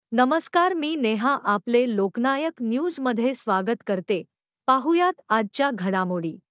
नमस्कार, मी नेहा आपले लोकनायक न्यूजमध्ये स्वागत करते. पाहुयात आजच्या घडामोडी.